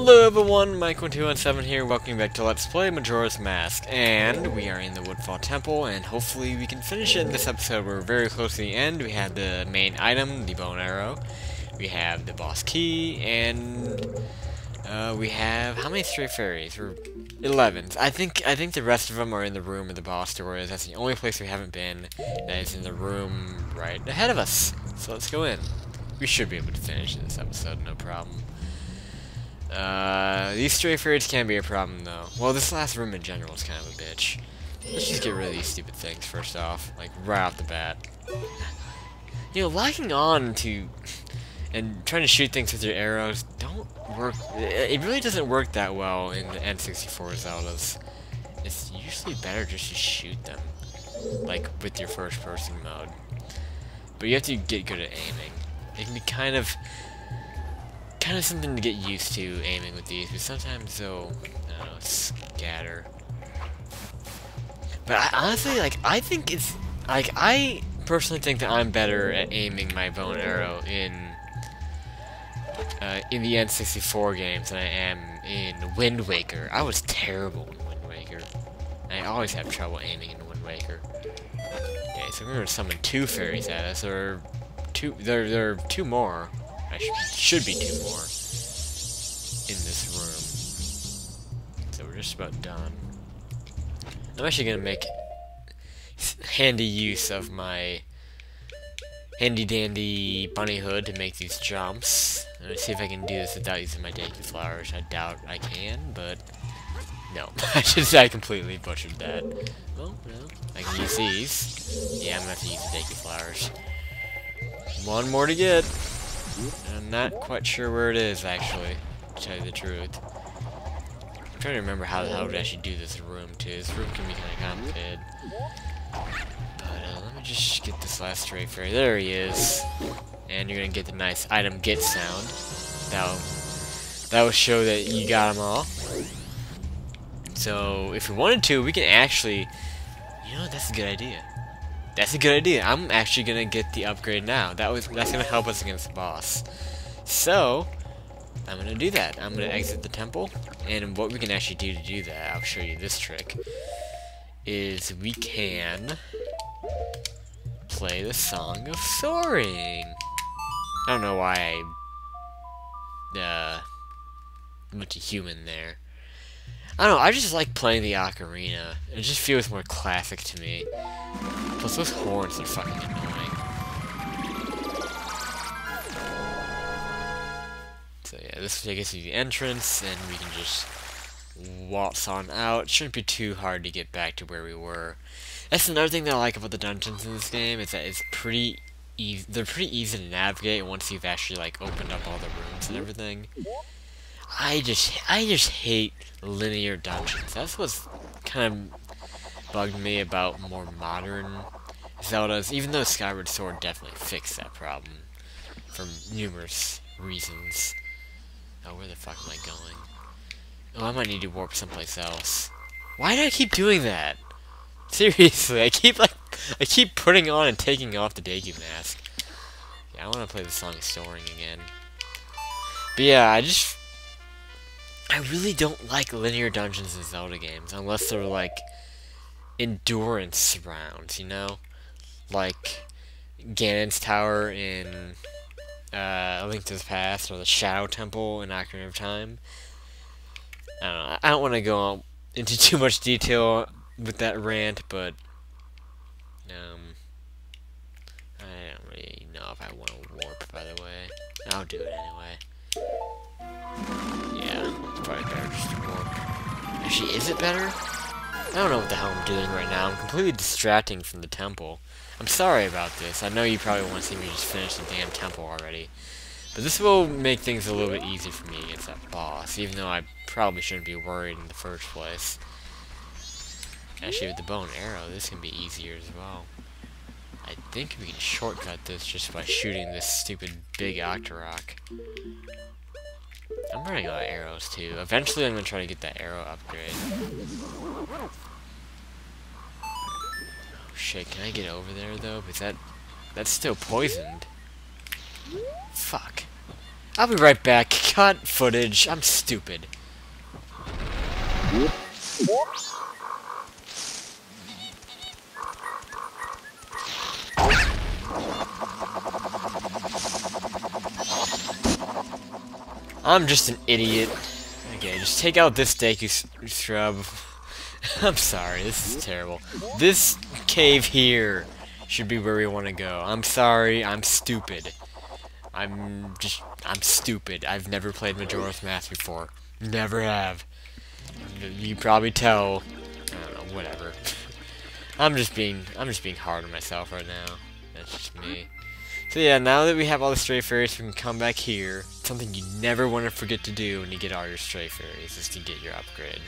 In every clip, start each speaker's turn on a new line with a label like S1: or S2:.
S1: Hello everyone, Mike1217 here, welcome back to Let's Play Majora's Mask, and we are in the Woodfall Temple, and hopefully we can finish it in this episode. We're very close to the end. We have the main item, the bow and arrow, we have the boss key, and we have, how many stray fairies? We're 11. I think the rest of them are in the room where the boss door is. That's the only place we haven't been. That is in the room right ahead of us. So let's go in. We should be able to finish this episode, no problem. These stray fairies can be a problem, though. Well, this last room in general is kind of a bitch. Let's just get rid of these stupid things first off, like, right off the bat. You know, locking on to and trying to shoot things with your arrows don't work. It really doesn't work that well in the N64 Zeldas. It's usually better just to shoot them, like, with your first-person mode. But you have to get good at aiming. It can be kind of something to get used to, aiming with these, but sometimes they'll, I don't know, scatter. But honestly, like, I think it's, like, I personally think that I'm better at aiming my bow and arrow in the N64 games than I am in Wind Waker. I was terrible in Wind Waker. I always have trouble aiming in Wind Waker. Okay, so we're gonna summon two fairies at us, or two, there are two more. Should be two more in this room. So we're just about done. I'm actually gonna make handy use of my handy dandy bunny hood to make these jumps. Let's see if I can do this without using my Deku flowers. I doubt I can, but no. I completely butchered that. Well, no. I can use these. Yeah, I'm gonna have to use the Deku flowers. One more to get. I'm not quite sure where it is, actually, to tell you the truth. I'm trying to remember how the hell to actually do this room, too. This room can be kind of complicated. But, let me just get this last stray fairy. There he is. And you're gonna get the nice item get sound. That'll show that you got them all. So, if we wanted to, we can actually... You know, that's a good idea. That's a good idea. I'm actually gonna get the upgrade now. That's gonna help us against the boss. So, I'm gonna do that. I'm gonna exit the temple, and what we can actually do to do that, I'll show you this trick, is we can play the Song of Soaring. I don't know why I went to human there. I don't know, I just like playing the ocarina. It just feels more classic to me. Plus those horns are fucking annoying. So yeah, this will take us to the entrance, and we can just waltz on out. It shouldn't be too hard to get back to where we were. That's another thing that I like about the dungeons in this game, is that it's pretty easy. They're pretty easy to navigate once you've actually, like, opened up all the rooms and everything. I just hate linear dungeons. That's what's kind of bugged me about more modern Zeldas, even though Skyward Sword definitely fixed that problem for numerous reasons. Oh, where the fuck am I going? Oh, I might need to warp someplace else. Why do I keep doing that? Seriously, I keep putting on and taking off the Deku mask. Yeah, I want to play the Song of Soaring again. But yeah, I really don't like linear dungeons in Zelda games, unless they're, like, endurance rounds, you know? Like Ganon's Tower in A Link to the Past, or the Shadow Temple in Ocarina of Time. I don't know, I don't want to go into too much detail with that rant, but I don't really know if I want to warp, by the way. I'll do it anyway. Yeah, it's probably better just to warp. Actually, is it better? I don't know what the hell I'm doing right now. I'm completely distracting from the temple. I'm sorry about this. I know you probably want to see me just finish the damn temple already. But this will make things a little bit easier for me against that boss, even though I probably shouldn't be worried in the first place. Actually, with the bow and arrow, this can be easier as well. I think we can shortcut this just by shooting this stupid big Octorok. I'm running out of arrows, too. Eventually, I'm going to try to get that arrow upgrade. Oh, shit. Can I get over there, though? Because that's still poisoned. Fuck. I'll be right back. Cut footage. I'm stupid. I'm just an idiot. Okay, just take out this steak, you shrub. I'm sorry, this is terrible. This cave here should be where we want to go. I'm sorry, I'm stupid. I'm stupid. I've never played Majora's Mask before. Never have. You probably tell. I don't know, whatever. I'm just being hard on myself right now. That's just me. So yeah, now that we have all the stray fairies, we can come back here. Something you never want to forget to do when you get all your stray fairies is to get your upgrade.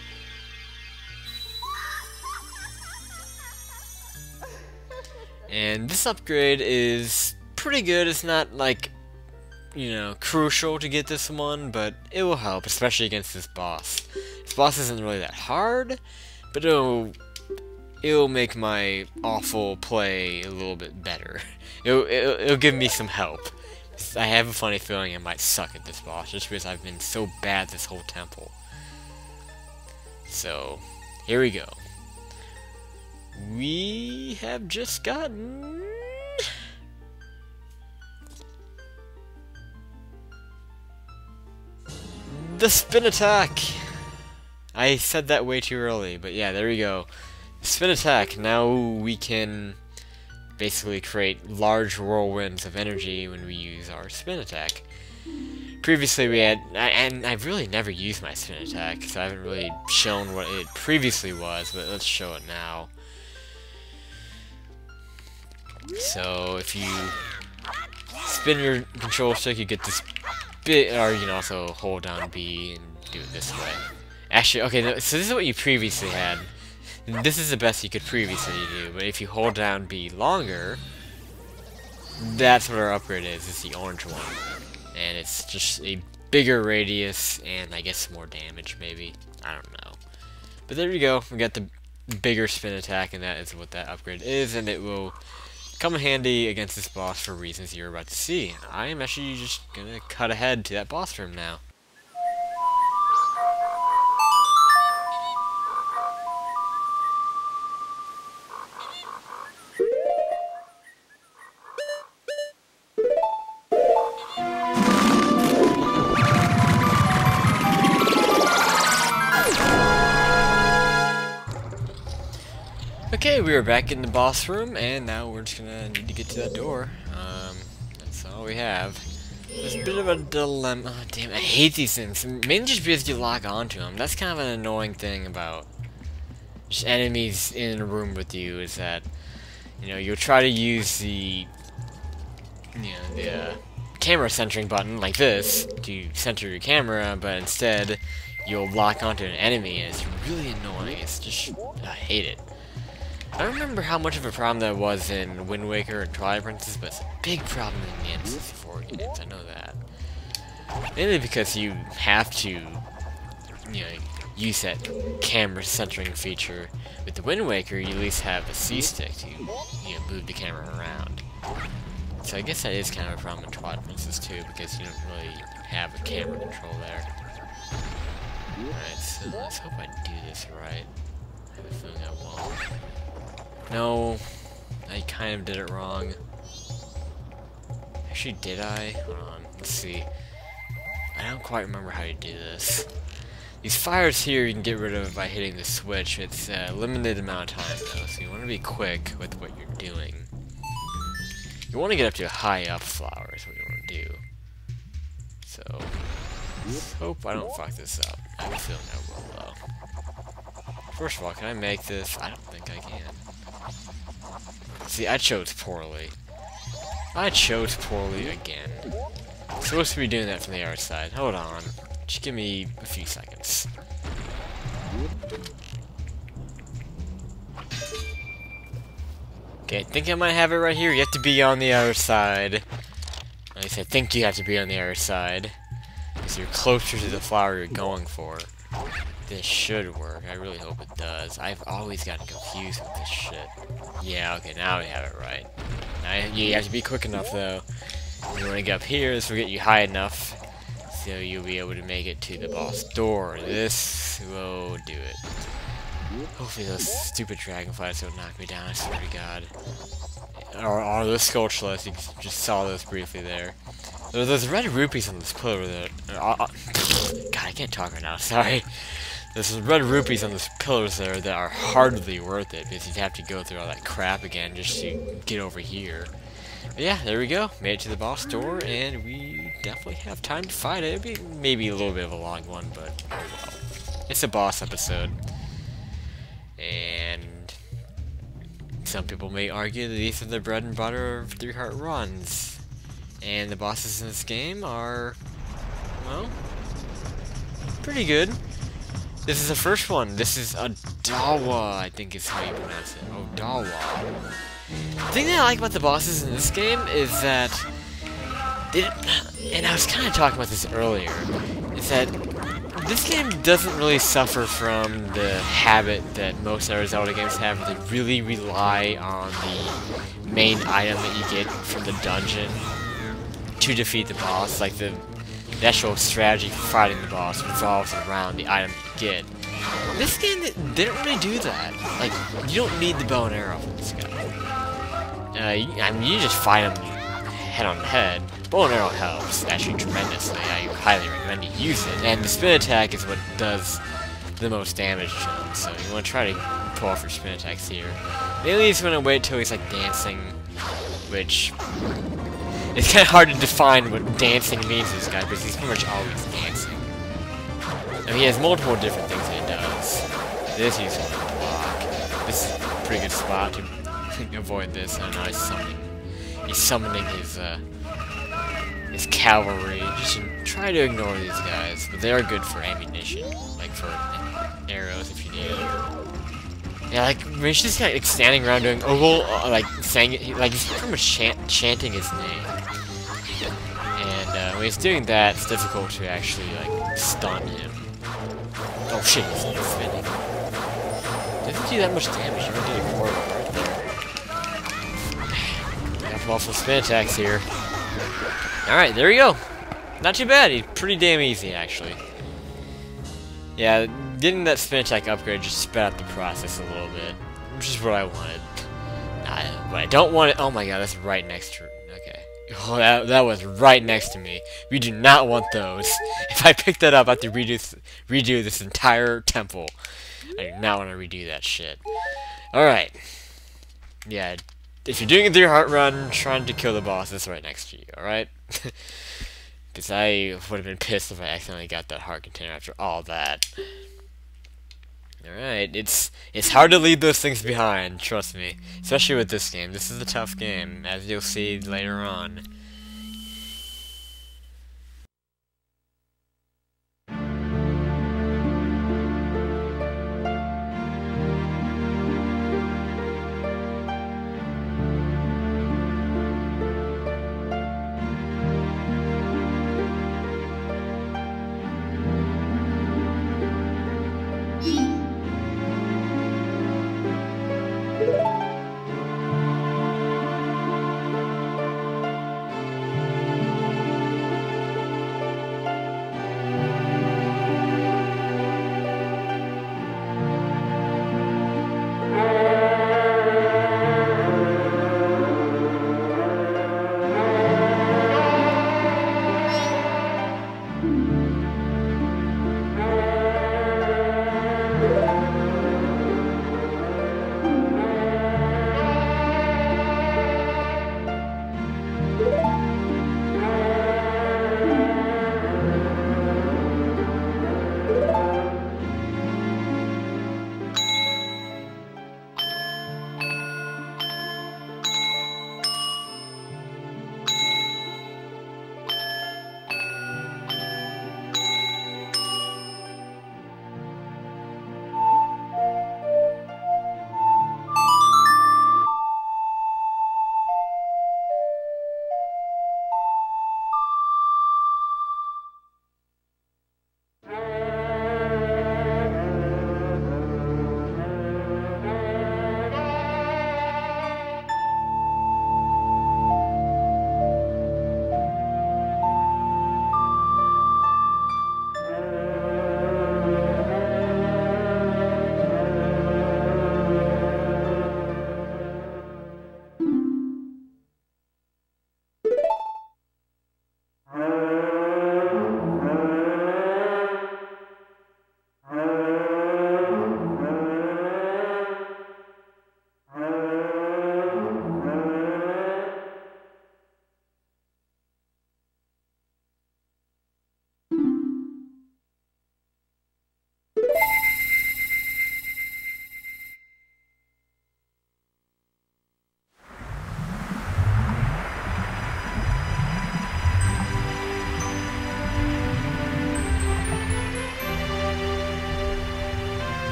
S1: And this upgrade is pretty good. It's not like, you know, crucial to get this one, but it will help, especially against this boss. This boss isn't really that hard, but it'll make my awful play a little bit better. It'll give me some help. I have a funny feeling I might suck at this boss, just because I've been so bad this whole temple. So, here we go. We have just gotten... the spin attack! I said that way too early, but yeah, there we go. Spin attack. Now we can basically create large whirlwinds of energy when we use our spin attack. Previously we had, and I've really never used my spin attack, so I haven't really shown what it previously was, but let's show it now. So if you spin your control stick, you get this bit, or you can also hold down B and do it this way. Actually, okay, so this is what you previously had. This is the best you could previously do, but if you hold down B longer, that's what our upgrade is. It's the orange one. And it's just a bigger radius, and I guess more damage, maybe. I don't know. But there you go. We got the bigger spin attack, and that is what that upgrade is, and it will come in handy against this boss for reasons you're about to see. I am actually just gonna cut ahead to that boss room now. Okay, we are back in the boss room, and now we're just gonna need to get to that door. That's all we have. There's a bit of a dilemma. Oh, damn, I hate these things. Mainly just because you lock onto them. That's kind of an annoying thing about just enemies in a room with you, is that, you know, you'll try to use the, camera centering button, like this, to center your camera, but instead, you'll lock onto an enemy, and it's really annoying. It's just, I hate it. I don't remember how much of a problem that was in Wind Waker and Twilight Princess, but it's a big problem in the N64 games, I know that. Mainly because you have to, you know, use that camera centering feature. With the Wind Waker, you at least have a C-stick to, you know, move the camera around. So I guess that is kind of a problem in Twilight Princess too, because you don't really have a camera control there. Alright, so let's hope I do this right. I have a feeling I won't. No, I kind of did it wrong. Actually, did I? Hold on, let's see. I don't quite remember how to do this. These fires here you can get rid of by hitting the switch. It's a limited amount of time though, so you want to be quick with what you're doing. You want to get up to a high up flower is what you want to do. So, let's hope I don't fuck this up. I have a feeling I will though. First of all, can I make this? I don't think I can. See, I chose poorly. I chose poorly again. I'm supposed to be doing that from the outside. Hold on. Just give me a few seconds. Okay, I think I might have it right here. You have to be on the other side. At least I think you have to be on the other side, because you're closer to the flower you're going for. This should work. I really hope it does. I've always gotten confused with this shit. Yeah, okay, now we have it right. Now, you have to be quick enough, though. You want to get up here, this will get you high enough so you'll be able to make it to the boss door. This will do it. Hopefully those stupid dragonflies don't knock me down, I swear to God. Or those skulltulas, you just saw those briefly there. There are those red rupees on this pillar that... God, I can't talk right now, sorry. There's some red rupees on those pillars there that are hardly worth it, because you'd have to go through all that crap again just to get over here. But yeah, there we go. Made it to the boss door, and we definitely have time to fight it. It'd be maybe a little bit of a long one, but oh well. It's a boss episode. And some people may argue that these are the bread and butter of 3-heart runs. And the bosses in this game are, well, pretty good. This is the first one. This is Odawa, I think is how you pronounce it. Odawa. The thing that I like about the bosses in this game is that and I was kind of talking about this earlier, is that this game doesn't really suffer from the habit that most other Zelda games have, where they really rely on the main item that you get from the dungeon to defeat the boss. Like the actual strategy for fighting the boss revolves around the item you get. In this game, they don't really do that. Like, you don't need the bow and arrow for this guy. I mean, you just fight him head on head. Bow and arrow helps, actually, tremendously. I highly recommend you use it. And the spin attack is what does the most damage to him, so you want to try to pull off your spin attacks here. Mainly, he's going to wait till he's, like, dancing, which... it's kind of hard to define what dancing means to this guy, because he's pretty much always dancing. I mean, he has multiple different things that he does. This he's going to block. This is a pretty good spot to avoid this. I know he's summoning his cavalry. Just try to ignore these guys, but they are good for ammunition, like for arrows if you need them. Yeah, like when he's just kind of standing around doing like saying it, like he's pretty much chanting his name. And when he's doing that, it's difficult to actually like stun him. Oh shit, he's spinning. Doesn't do that much damage. You're gonna do more right there. Got multiple spin attacks here. Alright, there we go. Not too bad. He's pretty damn easy, actually. Yeah, getting that spin attack upgrade just sped up the process a little bit, which is what I wanted. But I don't want it. Oh my god, that's right next to. Okay. Oh, that was right next to me. We do not want those. If I pick that up, I have to redo this entire temple. I do not want to redo that shit. Alright. Yeah, if you're doing a 3-heart run, trying to kill the boss, it's right next to you, alright? Because I would have been pissed if I accidentally got that heart container after all that. Alright, it's hard to leave those things behind, trust me. Especially with this game. This is a tough game, as you'll see later on.